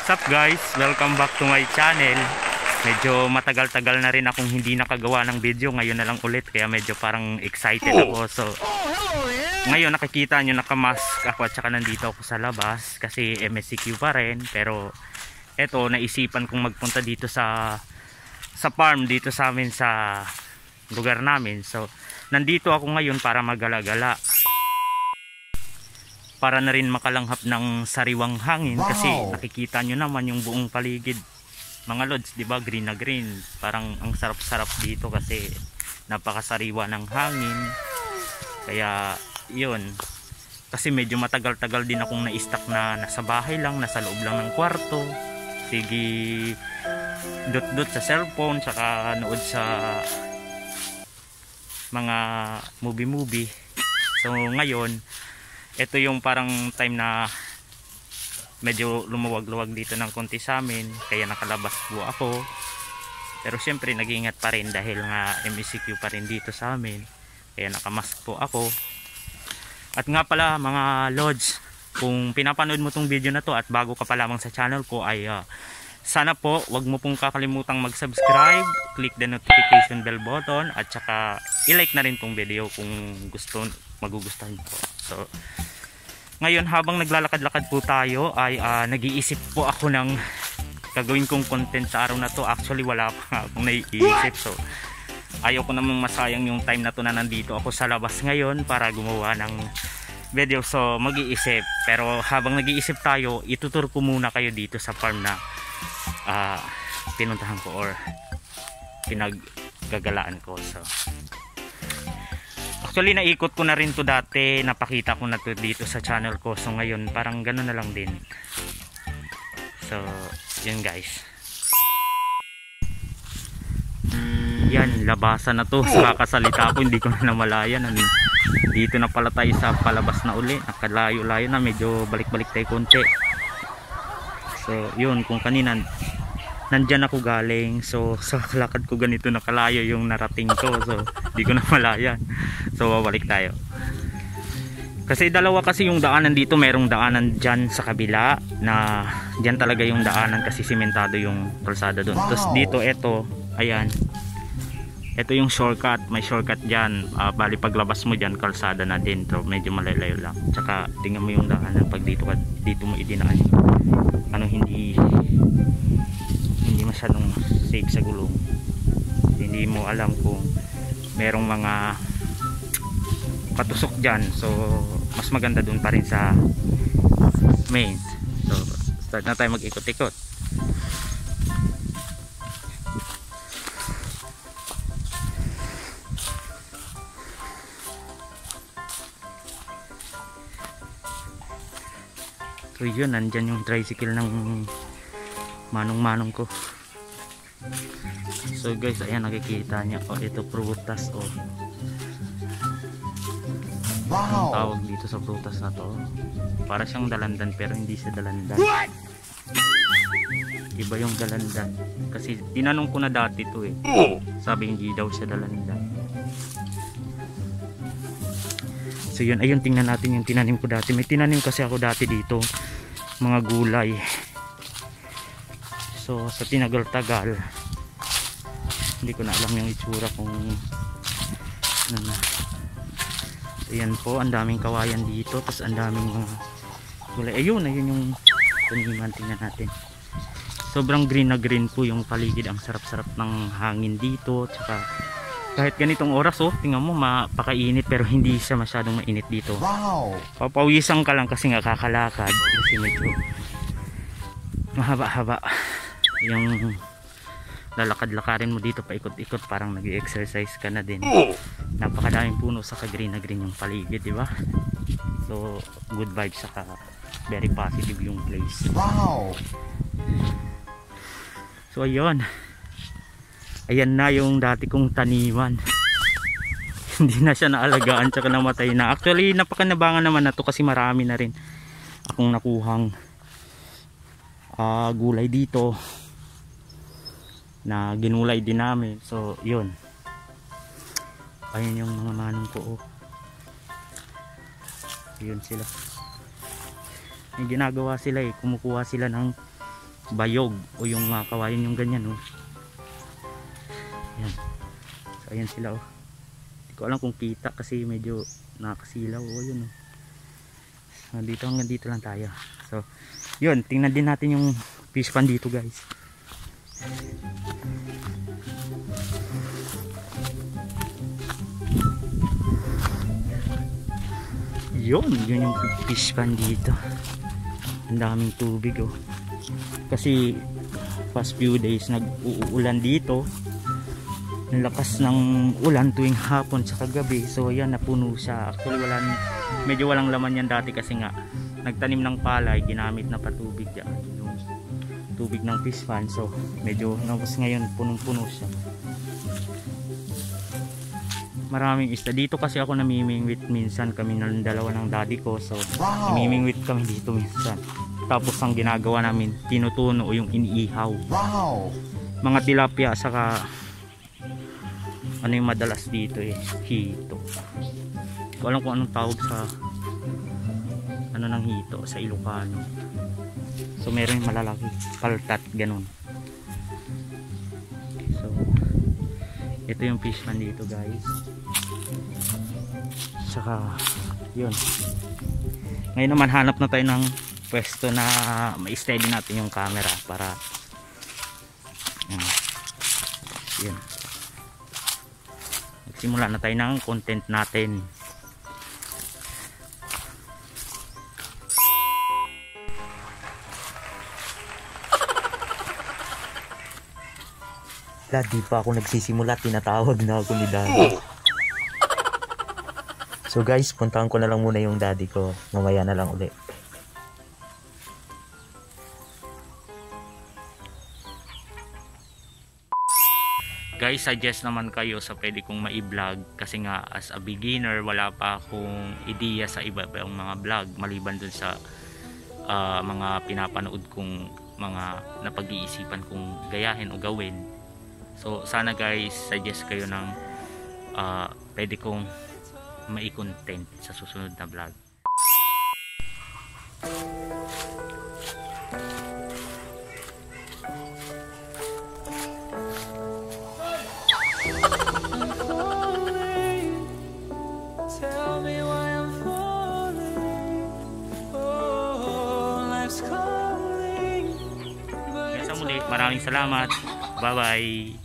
What's up guys? Welcome back to my channel. Medyo matagal-tagal na rin akong hindi nakagawa ng video. Ngayon na lang ulit kaya medyo parang excited ako. So ngayon nakikita nyo nakamask ako at saka nandito ako sa labas kasi MSCQ pa rin. Pero eto naisipan kong magpunta dito sa farm dito sa amin sa lugar namin. So nandito ako ngayon para magala-gala, para na rin makalanghap ng sariwang hangin. Kasi nakikita nyo naman yung buong paligid mga lods, di ba? Green na green. Parang ang sarap-sarap dito kasi napakasariwa ng hangin. Kaya yun, kasi medyo matagal-tagal din akong na-stuck na nasa bahay lang, nasa loob lang ng kwarto. Sige, dot-dot sa cellphone, saka nood sa mga movie. So ngayon ito yung parang time na medyo lumuwag-luwag dito ng konti sa amin, kaya nakalabas po ako. Pero syempre nag-iingat pa rin dahil nga MSCQ pa rin dito sa amin, kaya nakamask po ako. At nga pala mga lods, kung pinapanood mo tong video na to at bago ka pa lamang sa channel ko ay sana po wag mo pong kakalimutang mag-subscribe, click the notification bell button at saka i-like na rin tong video kung magugustuhan po. So ngayon habang naglalakad-lakad po tayo ay nag-iisip po ako ng gagawin kong content sa araw na to. Actually wala pa akong naiisip, so ayaw ko namang masayang yung time na to na nandito ako sa labas ngayon para gumawa ng video. So mag-iisip, pero habang nag-iisip tayo, itutur ko muna kayo dito sa farm na pinuntahan ko or pinaggagalaan ko. So actually naikot ko na rin to dati, napakita ko na to dito sa channel ko. So ngayon parang gano'n na lang din. So yun guys, yan, labasan na to. Sa kakasalita ko hindi ko na namalayan. Dito na pala tayo sa palabas na uli. Nakalayo-layo na, medyo balik-balik tayo konti. So yun, kung kanina nandyan ako galing, so sa lakad ko ganito nakalayo yung narating ko. So di ko na malayan. So babalik tayo. Kasi dalawa kasi yung daanan dito. Merong daanan dyan sa kabila na dyan talaga yung daanan kasi simentado yung kalsada doon. Tapos dito eto, ayan, eto yung shortcut. May shortcut dyan. Bali paglabas mo dyan kalsada na din. So medyo malalayo lang. Tsaka tingnan mo yung daanan pag dito mo idinaan. Hindi masyadong safe sa gulong. Hindi mo alam kung merong mga patusok dyan. So mas maganda dun pa rin sa main. So start na tayo mag-ikot-ikot. So yun, nandyan yung tricycle ng manong-manong ko. So guys, ayan nakikita niya. Oh, ito prutas. Oh, wow, ang tawag dito sa prutas na to, para siyang dalandan pero hindi siya dalandan. Iba yung dalandan. Kasi tinanong ko na dati to eh, sabi hindi daw siya dalandan. So yun, ayun, tingnan natin yung tinanim ko dati. May tinanim kasi ako dati dito mga gulay. So sa tinagal-tagal hindi ko na alam yung itsura kung ano na. Ayan po, ang daming kawayan dito, tapos ang daming mga gulay. Ayun yung taniman, tingnan natin. Sobrang green na green po yung paligid. Ang sarap-sarap ng hangin dito. Tsaka kahit ganitong oras, oh, tingnan mo, mapakainit pero hindi siya masyadong mainit dito. Wow, papawisan ka lang kasi nga kakalakad kasi medyo mahaba-haba yung lalakad-lakarin mo dito, paikot-ikot, parang nag-exercise ka na din. Napakadaming puno, saka green na green yung paligid, di ba? So good vibes, saka very positive yung place. Wow. So ayun, ayan na yung dati kong taniman. Hindi na siya naalagaan, tsaka namatay na. Actually napakanabangan naman na to kasi marami na rin akong nakuhang gulay dito na ginulay din namin. So yun, ayun yung mga manong ko. Yun sila. May ginagawa sila eh, kumukuha sila ng bayog o yung mga kawayan yung ganyan oh. Yan. So ayan sila oh. Hindi ko alam kung kita kasi medyo nakasilaw oh, yun oh. So, hanggang dito lang tayo. So yun, tingnan din natin yung fish pan dito guys. Yun yung fish pan dito. Ang daming tubig oh. Kasi past few days nag-uulan dito. Ang lakas ng ulan tuwing hapon sa kagabi. So yan, napuno siya. Actually medyo walang laman yan dati kasi nga nagtanim ng palay, ginamit na patubig yan, yung tubig ng fish pan. So medyo ngayon punong-puno siya. Maraming isda dito kasi ako namimingwit minsan, kami ng dalawa ng daddy ko. So namimingwit kami dito minsan. Tapos ang ginagawa namin, tinutuno o yung iniihaw. Wow. Mga tilapia saka ano yung madalas dito eh, hito. Hindi ko alam kung anong tawag sa ano ng hito sa Ilocano. So meron yung malalaki, paltat, ganun. So ito yung fish pan dito guys. Saka yun, ngayon naman hanap na tayo ng pwesto na ma-steady natin yung camera para yun, magsimula na tayo ng content natin. Di pa ako nagsisimula, tinatawag na ako ni daddy. So guys, puntahan ko na lang muna yung daddy ko, mamaya na lang uli. Guys, suggest naman kayo sa pwede kong ma-vlog kasi nga as a beginner wala pa akong ideya sa iba pa yung mga vlog maliban dun sa mga pinapanood kong mga napag-iisipan kong gayahin o gawin. So sana guys, suggest kayo ng pwede kong mai-content sa susunod na vlog. Maraming salamat. Bye bye.